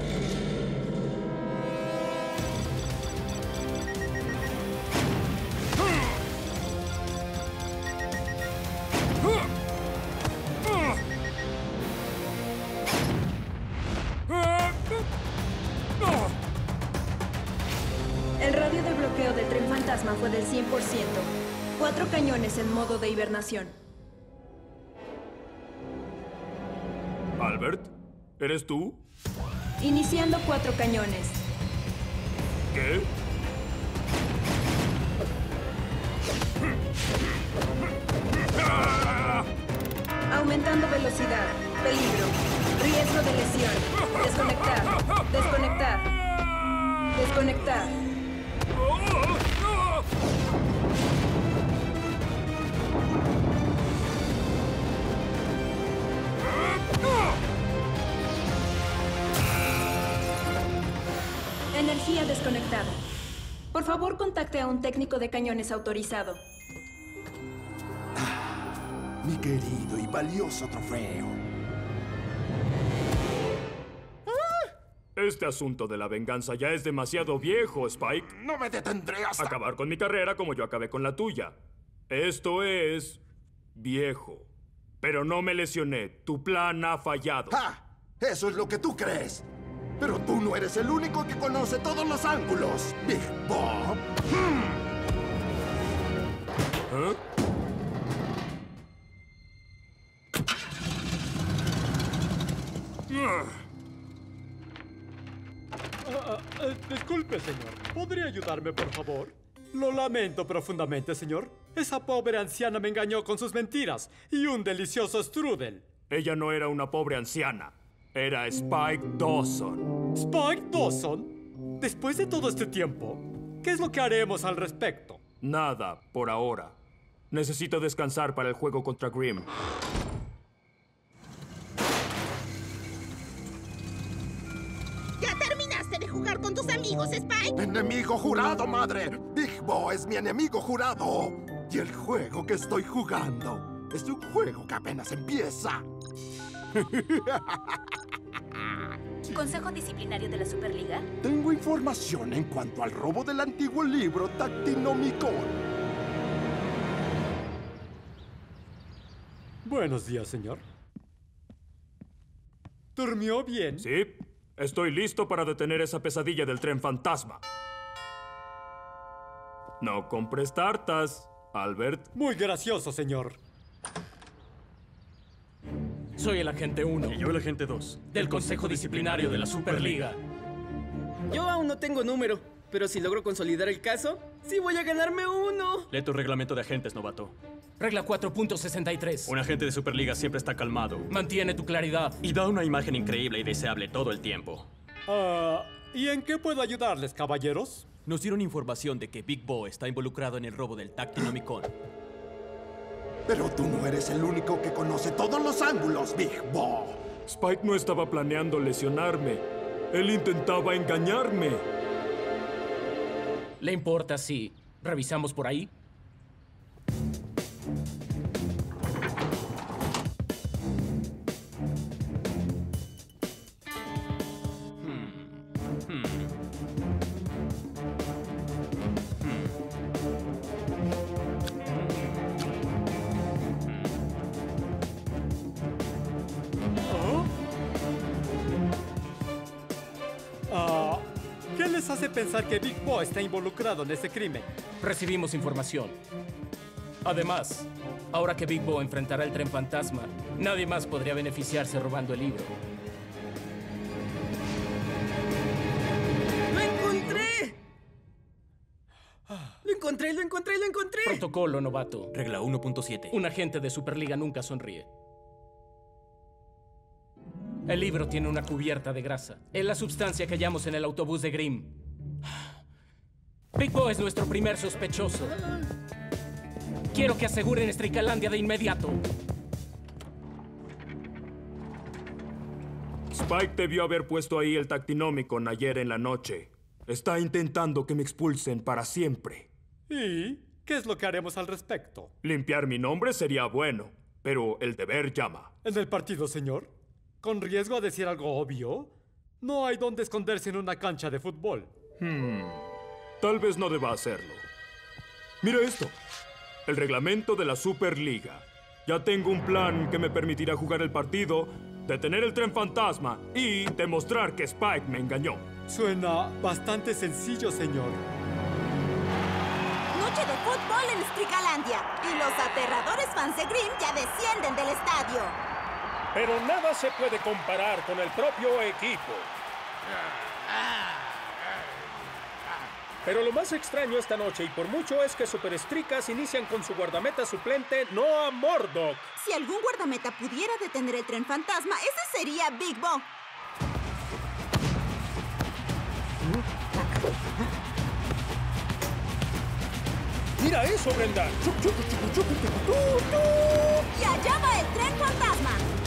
El radio de bloqueo del tren fantasma fue del cien por ciento. Cuatro cañones en modo de hibernación. Albert, ¿eres tú? Iniciando cuatro cañones. ¿Qué? Aumentando velocidad. Peligro. Riesgo de lesión. Desconectar. Desconectar. Desconectar. Energía desconectada. Por favor, contacte a un técnico de cañones autorizado. Mi querido y valioso trofeo. Este asunto de la venganza ya es demasiado viejo, Spike. No me detendré hasta... Acabar con mi carrera como yo acabé con la tuya. Esto es... viejo. Pero no me lesioné. Tu plan ha fallado. ¡Ah! Eso es lo que tú crees. Pero tú no eres el único que conoce todos los ángulos, Big Bo. ¿Eh? Ah, ah, disculpe, señor. ¿Podría ayudarme, por favor? Lo lamento profundamente, señor. Esa pobre anciana me engañó con sus mentiras y un delicioso strudel. Ella no era una pobre anciana. Era Spike Dawson. ¿Spike Dawson? Después de todo este tiempo, ¿qué es lo que haremos al respecto? Nada, por ahora. Necesito descansar para el juego contra Grimm. ¿Ya terminaste de jugar con tus amigos, Spike? ¡Enemigo jurado, madre! Big Bo es mi enemigo jurado. Y el juego que estoy jugando es un juego que apenas empieza. ¿Consejo disciplinario de la Superliga? Tengo información en cuanto al robo del antiguo libro Tactinomicon. Buenos días, señor. ¿Durmió bien? Sí. Estoy listo para detener esa pesadilla del tren fantasma. No compres tartas, Albert. Muy gracioso, señor. Soy el agente uno. Y yo el agente dos. Del Consejo Disciplinario de la Superliga. Yo aún no tengo número, pero si logro consolidar el caso, sí voy a ganarme uno. Lee tu reglamento de agentes, novato. Regla cuatro punto sesenta y tres. Un agente de Superliga siempre está calmado. Mantiene tu claridad. Y da una imagen increíble y deseable todo el tiempo. Ah, ¿y en qué puedo ayudarles, caballeros? Nos dieron información de que Big Bo está involucrado en el robo del Tactinomicon. Pero tú no eres el único que conoce todos los ángulos, Big Bo. Spike no estaba planeando lesionarme. Él intentaba engañarme. ¿Le importa si revisamos por ahí? les hace pensar que Big Bo está involucrado en ese crimen? Recibimos información. Además, ahora que Big Bo enfrentará el tren fantasma, nadie más podría beneficiarse robando el libro. ¡Lo encontré! ¡Lo encontré, lo encontré, lo encontré! Protocolo, novato. Regla uno punto siete. Un agente de Superliga nunca sonríe. El libro tiene una cubierta de grasa. Es la sustancia que hallamos en el autobús de Grimm. Big Bo es nuestro primer sospechoso. Quiero que aseguren Estricalandia de inmediato. Spike debió haber puesto ahí el Tactinomicon ayer en la noche. Está intentando que me expulsen para siempre. ¿Y qué es lo que haremos al respecto? Limpiar mi nombre sería bueno, pero el deber llama. ¿En el partido, señor? ¿Con riesgo a decir algo obvio? No hay donde esconderse en una cancha de fútbol. Hmm. Tal vez no deba hacerlo. Mira esto. El reglamento de la Superliga. Ya tengo un plan que me permitirá jugar el partido, detener el tren fantasma y demostrar que Spike me engañó. Suena bastante sencillo, señor. Noche de fútbol en Estricalandia. Y los aterradores fans de Grimm ya descienden del estadio. Pero nada se puede comparar con el propio equipo. Pero lo más extraño esta noche, y por mucho, es que Superstricas inician con su guardameta suplente, Noah Murdock. Si algún guardameta pudiera detener el tren fantasma, ese sería Big Bo. ¡Mira eso, Brenda! ¡Y allá va el tren fantasma!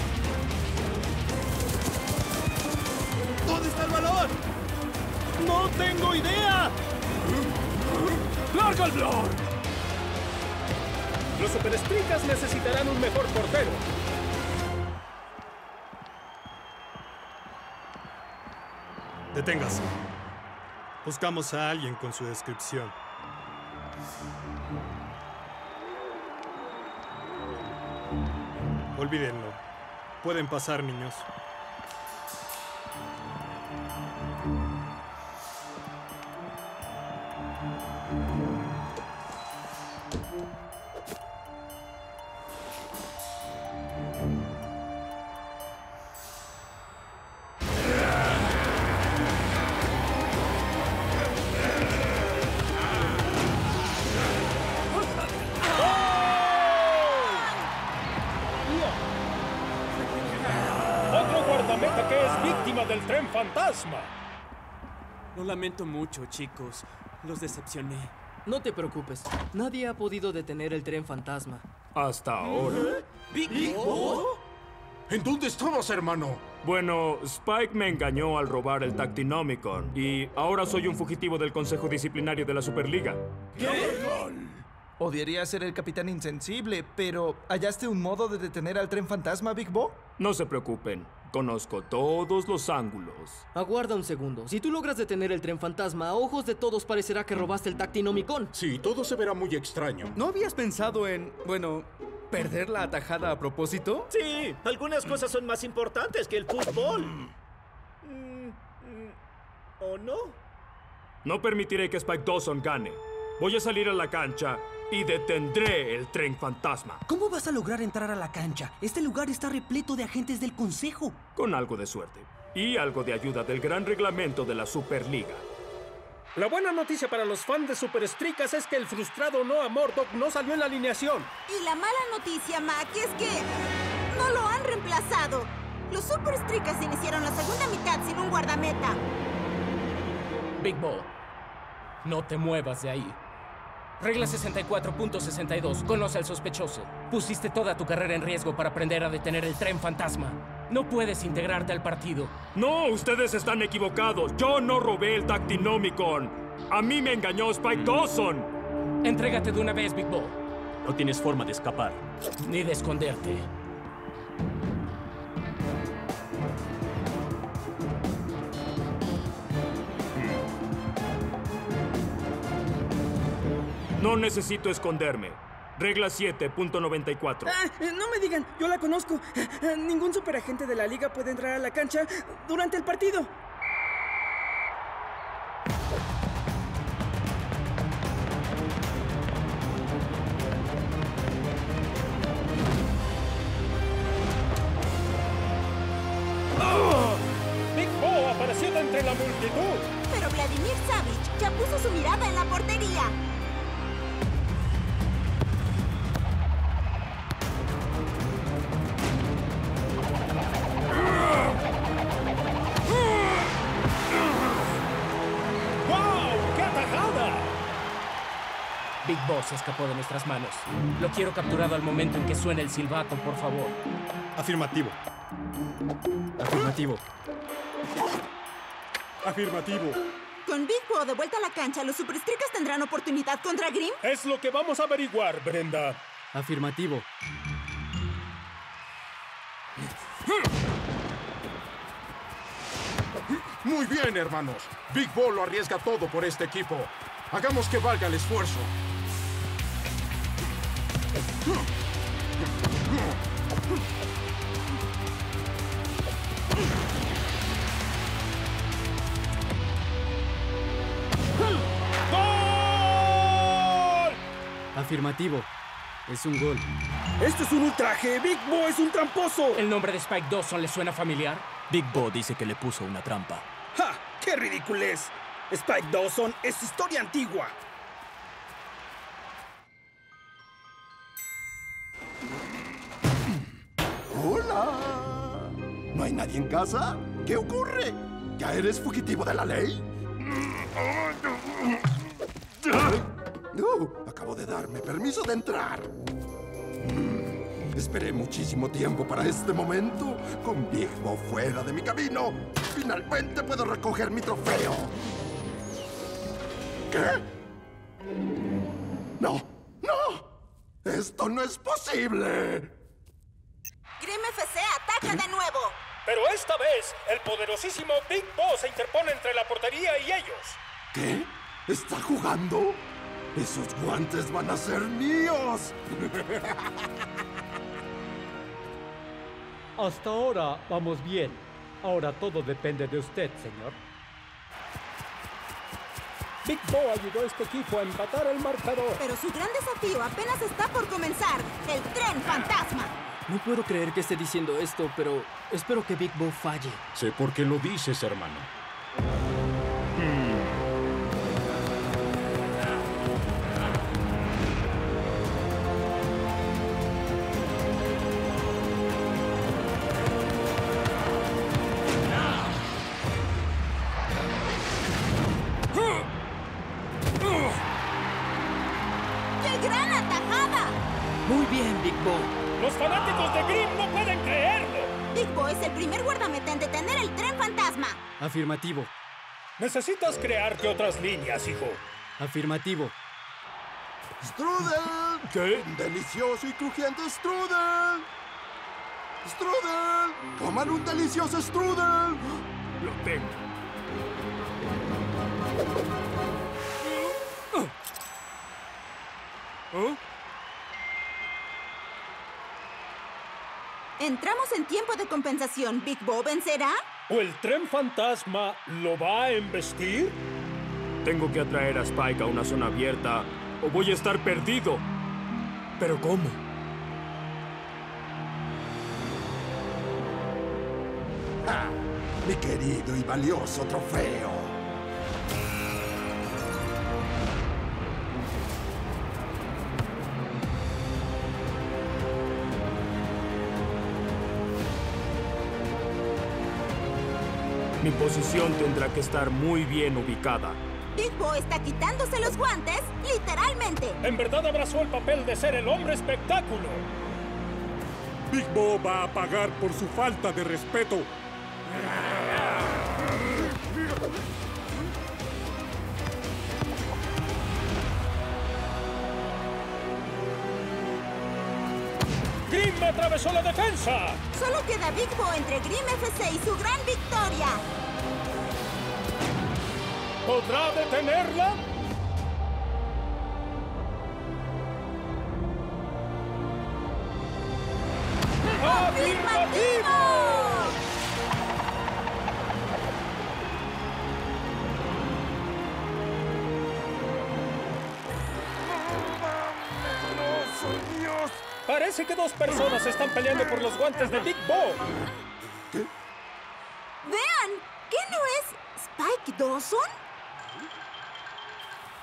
¿Dónde está el balón? ¡No tengo idea! ¡Larga el blog! Los Superstricas necesitarán un mejor portero. Deténgase. Buscamos a alguien con su descripción. Olvídenlo. Pueden pasar, niños. Del tren fantasma. Lo lamento mucho, chicos. Los decepcioné. No te preocupes. Nadie ha podido detener el tren fantasma. Hasta ahora. ¿Big Bo? ¿En dónde estabas, hermano? Bueno, Spike me engañó al robar el Tactinomicon. Y ahora soy un fugitivo del Consejo Disciplinario de la Superliga. ¿Qué? Odiaría ser el capitán insensible, pero ¿hallaste un modo de detener al tren fantasma, Big Bo? No se preocupen. Conozco todos los ángulos. Aguarda un segundo. Si tú logras detener el tren fantasma, a ojos de todos parecerá que robaste el Tactinomicon. Sí, todo se verá muy extraño. ¿No habías pensado en, bueno, perder la atajada a propósito? Sí, algunas cosas son más importantes que el fútbol. ¿O no? No permitiré que Spike Dawson gane. Voy a salir a la cancha y detendré el tren fantasma. ¿Cómo vas a lograr entrar a la cancha? Este lugar está repleto de agentes del Consejo. Con algo de suerte. Y algo de ayuda del gran reglamento de la Superliga. La buena noticia para los fans de Superstricas es que el frustrado Noah Murdock no salió en la alineación. Y la mala noticia, Mac, es que no lo han reemplazado. Los Superstricas iniciaron la segunda mitad sin un guardameta. Big Bo, no te muevas de ahí. Regla sesenta y cuatro punto sesenta y dos. Conoce al sospechoso. Pusiste toda tu carrera en riesgo para aprender a detener el tren fantasma. No puedes integrarte al partido. No, ustedes están equivocados. Yo no robé el Tactinomicon. A mí me engañó Spike Dawson. Entrégate de una vez, Big Bo. No tienes forma de escapar. Ni de esconderte. No necesito esconderme. Regla siete punto noventa y cuatro. Ah, no me digan, yo la conozco. Ningún superagente de la liga puede entrar a la cancha durante el partido. Ya puso su mirada en la portería. ¡Wow! ¡Qué atajada! Big Boss se escapó de nuestras manos. Lo quiero capturado al momento en que suene el silbato, por favor. Afirmativo. Afirmativo. Afirmativo. Con Big Bo de vuelta a la cancha, ¿los Superstrikers tendrán oportunidad contra Grimm? Es lo que vamos a averiguar, Brenda. Afirmativo. Muy bien, hermanos. Big Bo lo arriesga todo por este equipo. Hagamos que valga el esfuerzo. ¡Gol! Afirmativo. Es un gol. ¡Esto es un ultraje! ¡Big Bo es un tramposo! ¿El nombre de Spike Dawson le suena familiar? Big Bo dice que le puso una trampa. ¡Ja! ¡Qué ridiculez! Spike Dawson es historia antigua. ¡Hola! ¿No hay nadie en casa? ¿Qué ocurre? ¿Ya eres fugitivo de la ley? Uh, acabo de darme permiso de entrar. Mm, esperé muchísimo tiempo para este momento. Con Big Bo fuera de mi camino, finalmente puedo recoger mi trofeo. ¿Qué? No, no. Esto no es posible. Grimm F C ataca de nuevo. Pero esta vez, el poderosísimo Big Bo se interpone entre la portería y ellos. ¿Qué? ¿Está jugando? ¡Esos guantes van a ser míos! Hasta ahora vamos bien. Ahora todo depende de usted, señor. Big Bo ayudó a este equipo a empatar el marcador. Pero su gran desafío apenas está por comenzar. El tren fantasma. No puedo creer que esté diciendo esto, pero espero que Big Bo falle. Sé por qué lo dices, hermano. ¡Qué gran atajada! Muy bien, Big Bo. ¡Los fanáticos de Grimm no pueden creerlo! Big Bo es el primer guardameta en detener el tren fantasma. Afirmativo. Necesitas crearte otras líneas, hijo. Afirmativo. ¡Strudel! ¿Qué? ¡Un delicioso y crujiente strudel! ¡Strudel! ¡Coman un delicioso strudel! Lo tengo. ¿Oh? Entramos en tiempo de compensación. ¿Big Bo vencerá? ¿O el tren fantasma lo va a embestir? Tengo que atraer a Spike a una zona abierta o voy a estar perdido. ¿Pero cómo? ¡Ah! Mi querido y valioso trofeo. Mi posición tendrá que estar muy bien ubicada. Big Bo está quitándose los guantes, literalmente. En verdad abrazó el papel de ser el hombre espectáculo. Big Bo va a pagar por su falta de respeto. ¡Grimm atravesó la defensa! Solo queda Big Bo entre Grimm F C y su gran victoria. ¿Podrá detenerla? ¡Afirmativo! Parece que dos personas están peleando por los guantes de Big Bo. Vean, ¿qué no es Spike Dawson?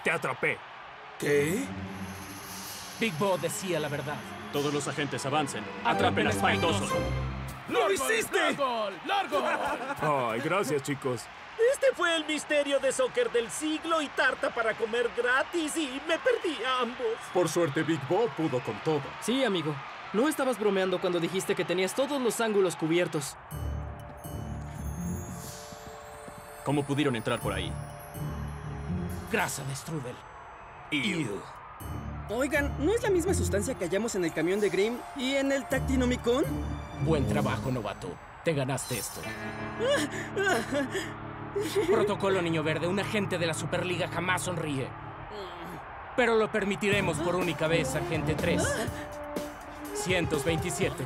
Te atrapé. ¿Qué? Big Bo decía la verdad. Todos los agentes avancen. Atrapen a Spike Dawson. ¡Lo hiciste! ¡Largo! ¡Largo! Ay, gracias, chicos. Este fue el misterio de soccer del siglo y tarta para comer gratis y me perdí a ambos. Por suerte, Big Bo pudo con todo. Sí, amigo. No estabas bromeando cuando dijiste que tenías todos los ángulos cubiertos. ¿Cómo pudieron entrar por ahí? Grasa de strudel. Ew. Oigan, ¿no es la misma sustancia que hallamos en el camión de Grimm y en el Tactinomicon? Buen trabajo, novato. Te ganaste esto. Protocolo Niño Verde. Un agente de la Superliga jamás sonríe. Pero lo permitiremos por única vez, agente tres. ciento veintisiete.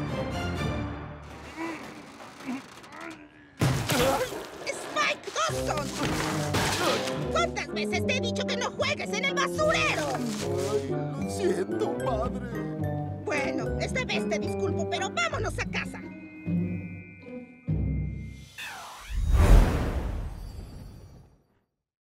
¡Spike Dawson! ¿Cuántas veces te he dicho que no juegues en el basurero? Ay, lo siento, padre. Bueno, esta vez te disculpo, pero vámonos a casa.